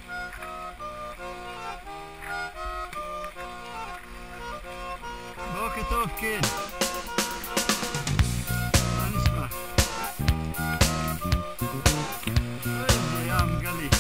Walkie-talkie. اسمع. يا مقلي.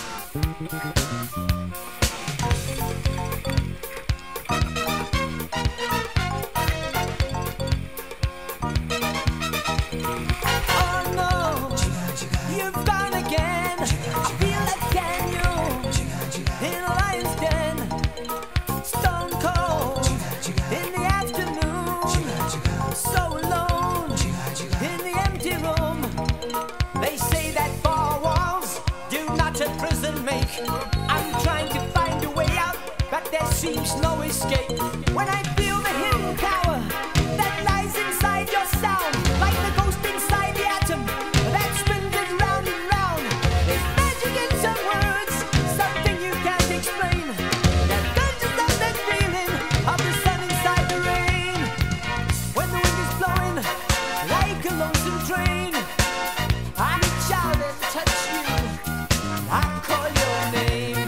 I'm trying to find a way out, but there seems no escape. When I feel the hidden power that lies inside your sound, like the ghost inside the atom that spins it round and round. There's magic in some words, something you can't explain. That conjures up that feeling of the sun inside the rain. When the wind is blowing like a lonesome train, I reach out and touch you. I call your name.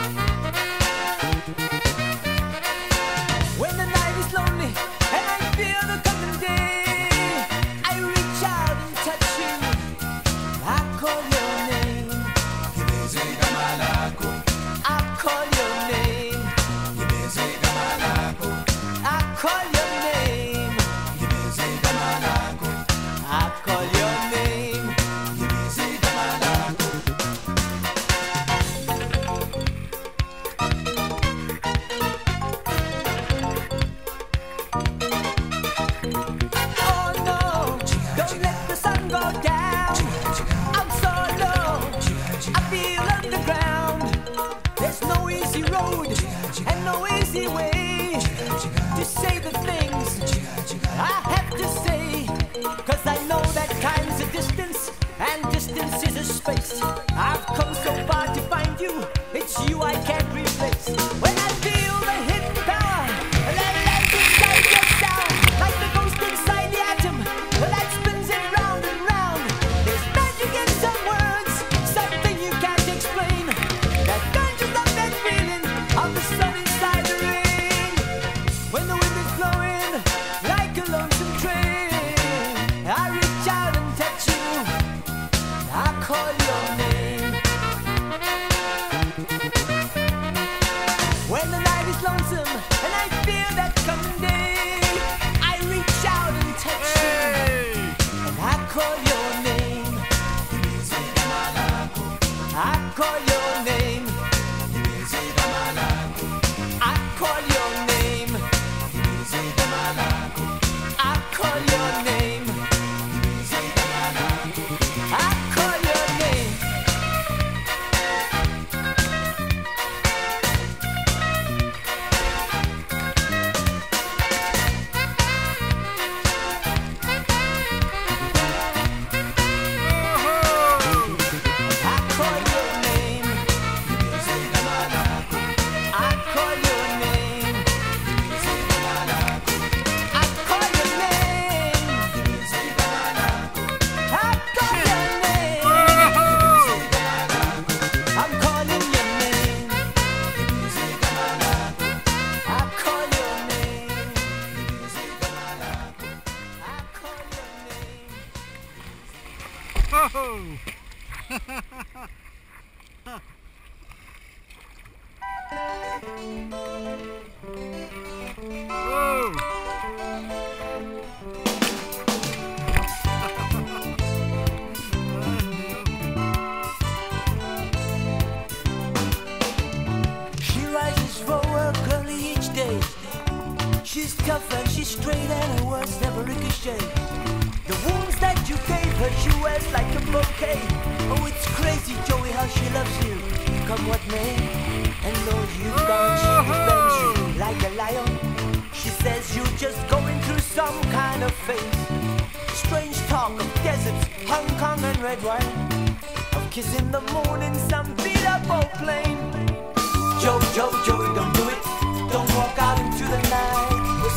When the night is lonely and I feel the coming day, I reach out and touch you. I call your name. I call your name. I call your name. I call your name. To say the things I have to say, 'cause I know that time's a distance and distance is a space. I've come so far to find you, it's you I can't replace. When I feel the hidden power that lies inside your sound, like the ghost inside the atom that spins it round and round. There's magic in some words, something you can't explain, that conjures up that feeling of the sun inside the rain. When the wind is blowing like a lonesome train, I reach out and touch you. I call your name. When the night is lonesome and I feel that coming day, I reach out and touch you. And I call your name. I call your name. I call your name. I call your name. I call your name. She rises for work early each day. She's tough and she's straight and her words never ricochet. The wounds that you gave her she wears like a bouquet. Oh, it's crazy, Joey, how she loves you, come what may. And though you've gone, she defends you like a lion. She says you're just going through some kind of phase. Strange talk of deserts, Hong Kong and red wine, of kissing the moon in some beat-up old plane. Joe, Joe, Joey, don't do it. Don't walk out into the night.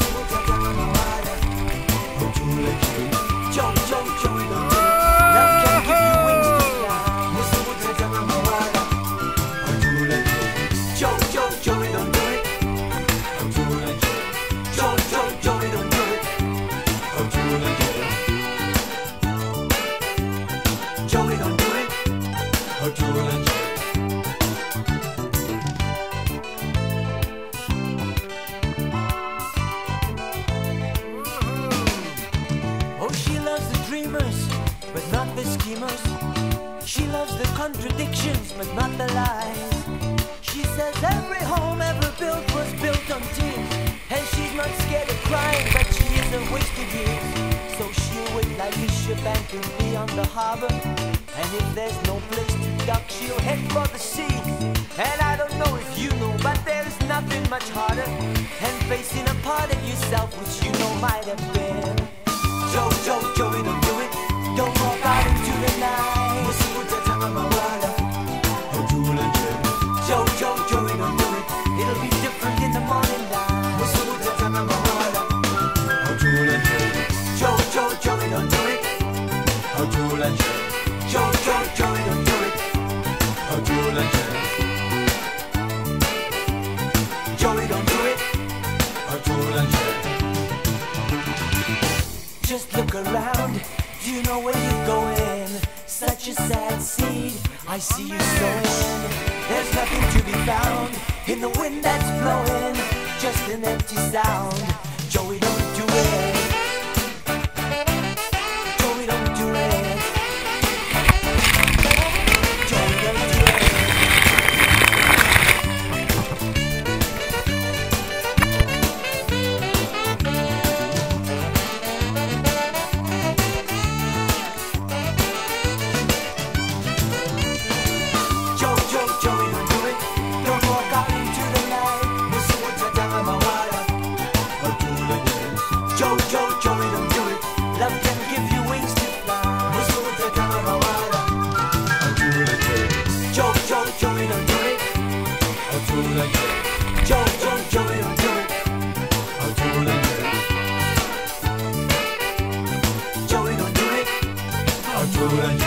Joe, Joe, Joey, don't do it. Love can give you wings to fly. dreamers, but not the schemers. She loves the contradictions, but not the lies. She says every home ever built was built on tears, and she's not scared of crying, but she isn't wasted years. So she'll wait like a ship anchored beyond the harbor, and if there's no place to dock, she'll head for the sea. And I don't know if you know, but there's nothing much harder than facing a part of yourself which you know might have been. Joey, don't do it. Don't walk out into the night. Joey, don't do it. It'll be different in the morning light. Joey, don't do it. Joey, don't do it. Joey, don't do it. Just look around. Do you know where you're going? Such a sad seed I see you sowing. There's nothing to be found in the wind that's blowing, just an empty sound. Joey, don't do it. Joey, don't do it. Joey, don't do it. Joey, don't do it. Don't walk out into the night. Joey, don't do it. Love can give you wings to fly. Joey, don't do it. Joey, don't do it. Joey, don't do it.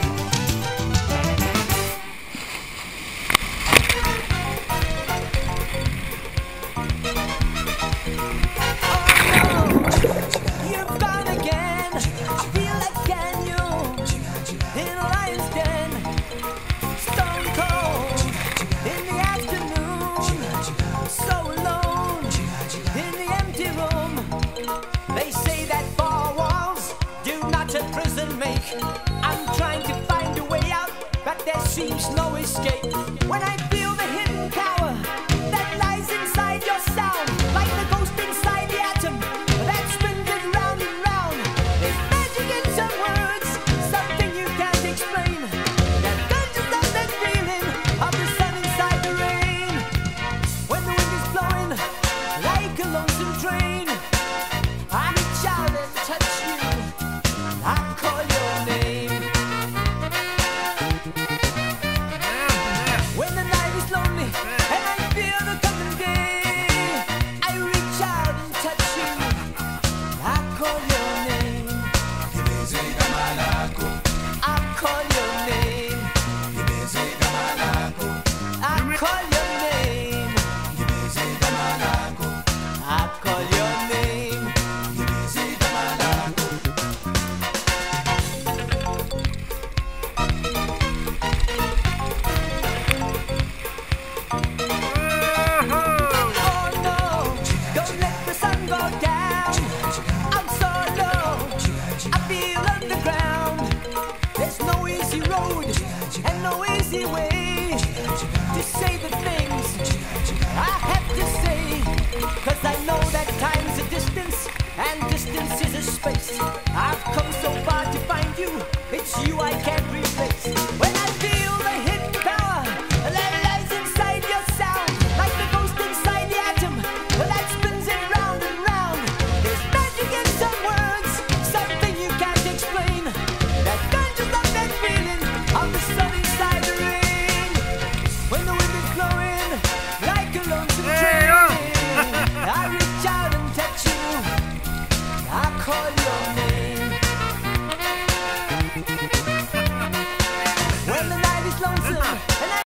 You've gone again. I feel like Daniel in a lion's den. Stone cold in the afternoon. So alone in the empty room. They say that four walls do not a prison make. I'm trying to find a way out, but there seems no escape. When I feel the hidden power that lies inside your sound, like the ghost inside the atom that spins it round and round. There's magic in some words, something you can't explain. That conjures up that feeling of the sun inside the rain. When the wind is blowing like a lonesome train, I reach out and touch you. I call your name. When the night is lonely and I feel the coming day, I reach out and touch you. I call your name. I call your name. I call your name. I call your name. Oh no, don't let the sun go down. I'm so low, I feel underground. There's no easy road and no easy way to say the things I have to say. 'Cause I know that time's a distance and distance is a space. I've come so far to find you.